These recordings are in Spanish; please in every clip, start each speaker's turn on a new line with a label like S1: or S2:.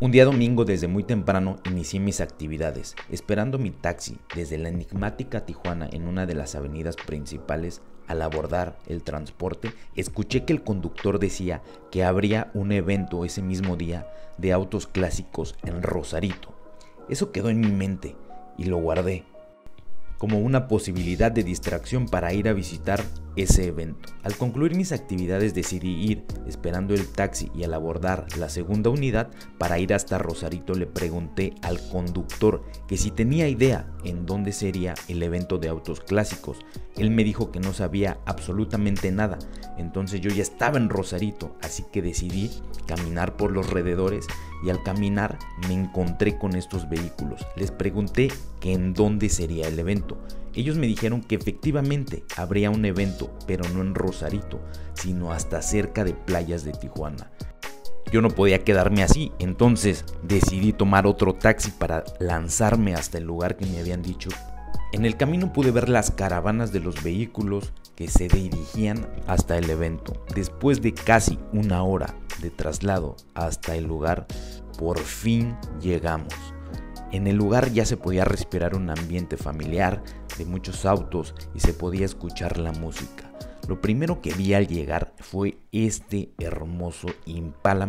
S1: Un día domingo desde muy temprano inicié mis actividades, esperando mi taxi desde la enigmática Tijuana en una de las avenidas principales. Al abordar el transporte, escuché que el conductor decía que habría un evento ese mismo día de autos clásicos en Rosarito. Eso quedó en mi mente y lo guardé como una posibilidad de distracción para ir a visitar ese evento. Al concluir mis actividades decidí ir esperando el taxi y al abordar la segunda unidad para ir hasta Rosarito le pregunté al conductor que si tenía idea en dónde sería el evento de autos clásicos. Él me dijo que no sabía absolutamente nada, entonces yo ya estaba en Rosarito, así que decidí caminar por los alrededores y al caminar me encontré con estos vehículos. Les pregunté que en dónde sería el evento. Ellos me dijeron que efectivamente habría un evento, pero no en Rosarito, sino hasta cerca de playas de Tijuana. Yo no podía quedarme así, entonces decidí tomar otro taxi para lanzarme hasta el lugar que me habían dicho. En el camino pude ver las caravanas de los vehículos que se dirigían hasta el evento. Después de casi una hora de traslado hasta el lugar, por fin llegamos. En el lugar ya se podía respirar un ambiente familiar de muchos autos y se podía escuchar la música. Lo primero que vi al llegar fue este hermoso Impala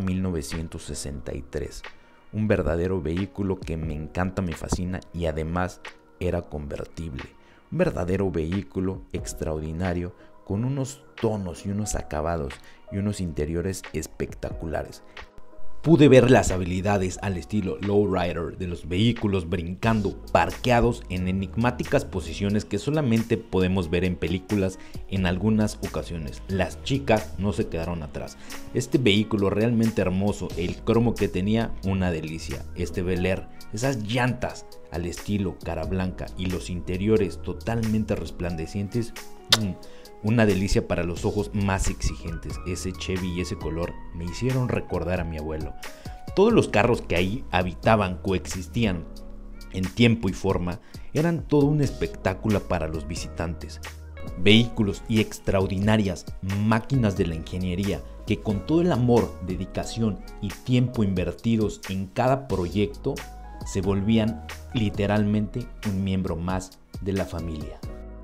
S1: 1963, un verdadero vehículo que me encanta, me fascina y además era convertible. Un verdadero vehículo extraordinario con unos tonos y unos acabados y unos interiores espectaculares. Pude ver las habilidades al estilo lowrider de los vehículos brincando, parqueados en enigmáticas posiciones que solamente podemos ver en películas en algunas ocasiones. Las chicas no se quedaron atrás. Este vehículo realmente hermoso, el cromo que tenía, una delicia. Este Bel Air, esas llantas al estilo cara blanca y los interiores totalmente resplandecientes, una delicia para los ojos más exigentes. Ese Chevy y ese color me hicieron recordar a mi abuelo. Todos los carros que ahí habitaban, coexistían en tiempo y forma, eran todo un espectáculo para los visitantes. Vehículos y extraordinarias máquinas de la ingeniería que con todo el amor, dedicación y tiempo invertidos en cada proyecto se volvían literalmente un miembro más de la familia.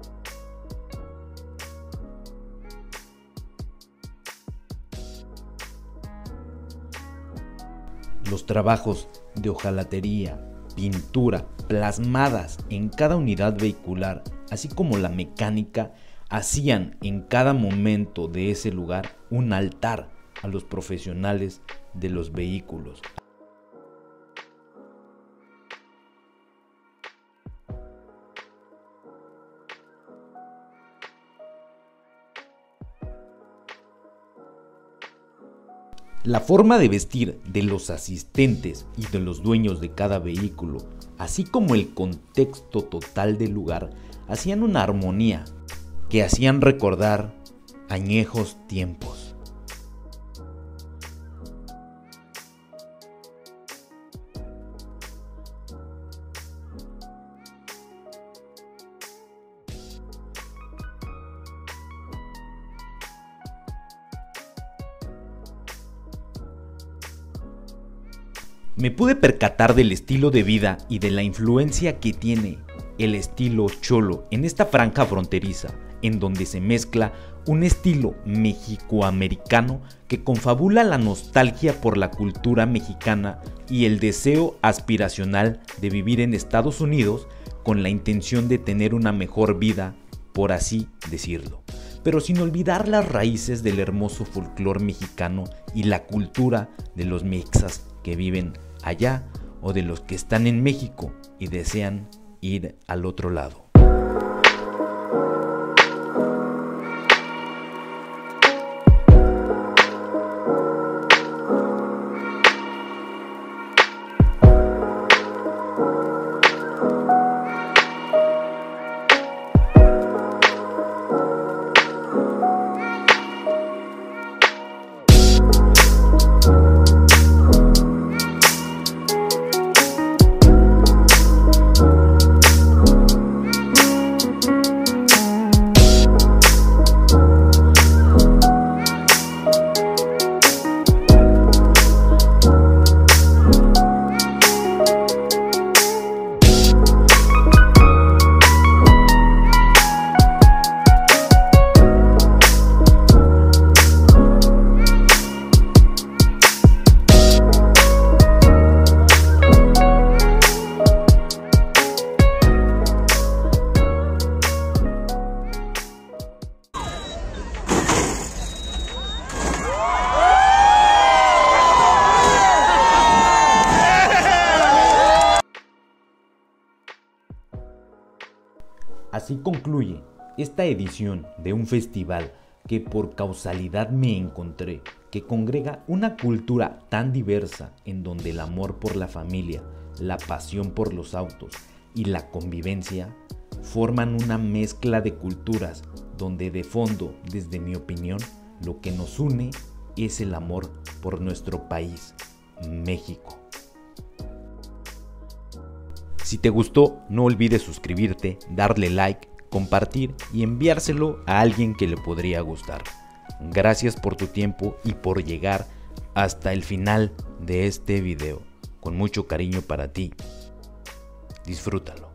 S1: Los trabajos de hojalatería, pintura, plasmadas en cada unidad vehicular, así como la mecánica, hacían en cada momento de ese lugar un altar a los profesionales de los vehículos. La forma de vestir de los asistentes y de los dueños de cada vehículo, así como el contexto total del lugar, hacían una armonía que hacían recordar añejos tiempos. Me pude percatar del estilo de vida y de la influencia que tiene el estilo cholo en esta franja fronteriza, en donde se mezcla un estilo mexicoamericano que confabula la nostalgia por la cultura mexicana y el deseo aspiracional de vivir en Estados Unidos con la intención de tener una mejor vida, por así decirlo, pero sin olvidar las raíces del hermoso folclore mexicano y la cultura de los mexas que viven allá o de los que están en México y desean ir al otro lado. Así concluye esta edición de un festival que por causalidad me encontré, que congrega una cultura tan diversa en donde el amor por la familia, la pasión por los autos y la convivencia forman una mezcla de culturas donde de fondo, desde mi opinión, lo que nos une es el amor por nuestro país, México. Si te gustó, no olvides suscribirte, darle like, compartir y enviárselo a alguien que le podría gustar. Gracias por tu tiempo y por llegar hasta el final de este video. Con mucho cariño para ti. Disfrútalo.